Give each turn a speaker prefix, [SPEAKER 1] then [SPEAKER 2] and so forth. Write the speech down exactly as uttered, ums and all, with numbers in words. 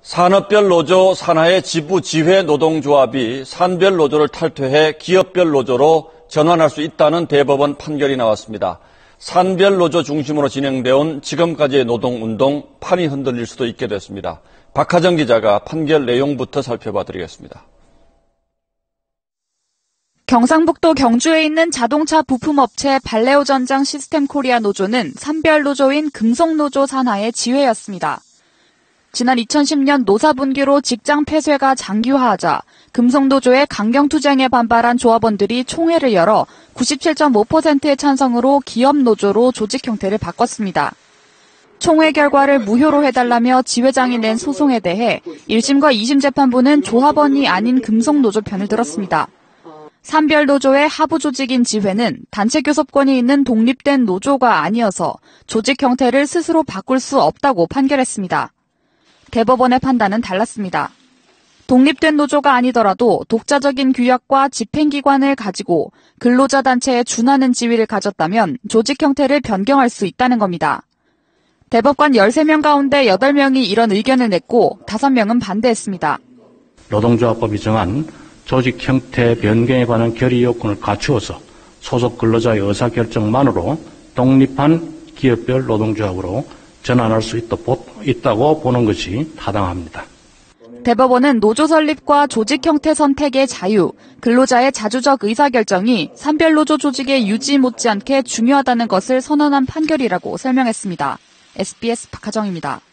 [SPEAKER 1] 산업별 노조 산하의 지부 지회 노동조합이 산별 노조를 탈퇴해 기업별 노조로 전환할 수 있다는 대법원 판결이 나왔습니다. 산별 노조 중심으로 진행되어 온 지금까지의 노동운동 판이 흔들릴 수도 있게 됐습니다. 박하정 기자가 판결 내용부터 살펴봐 드리겠습니다.
[SPEAKER 2] 경상북도 경주에 있는 자동차 부품업체 발레오 전장 시스템 코리아 노조는 산별 노조인 금속노조 산하의 지회였습니다. 지난 이천십 년 노사분기로 직장 폐쇄가 장기화하자 금속노조의 강경투쟁에 반발한 조합원들이 총회를 열어 구십칠 점 오 퍼센트의 찬성으로 기업노조로 조직 형태를 바꿨습니다. 총회 결과를 무효로 해달라며 지회장이 낸 소송에 대해 일 심과 이 심 재판부는 조합원이 아닌 금속노조 편을 들었습니다. 산별 노조의 하부 조직인 지회는 단체 교섭권이 있는 독립된 노조가 아니어서 조직 형태를 스스로 바꿀 수 없다고 판결했습니다. 대법원의 판단은 달랐습니다. 독립된 노조가 아니더라도 독자적인 규약과 집행기관을 가지고 근로자 단체에 준하는 지위를 가졌다면 조직 형태를 변경할 수 있다는 겁니다. 대법관 열세 명 가운데 여덟 명이 이런 의견을 냈고 다섯 명은 반대했습니다.
[SPEAKER 3] 노동조합법이 정한 조직 형태 변경에 관한 결의 요건을 갖추어서 소속 근로자의 의사결정만으로 독립한 기업별 노동조합으로 전환할 수 있다고 보는 것이 타당합니다.
[SPEAKER 2] 대법원은 노조 설립과 조직 형태 선택의 자유, 근로자의 자주적 의사결정이 산별 노조 조직의 유지 못지않게 중요하다는 것을 선언한 판결이라고 설명했습니다. 에스비에스 박하정입니다.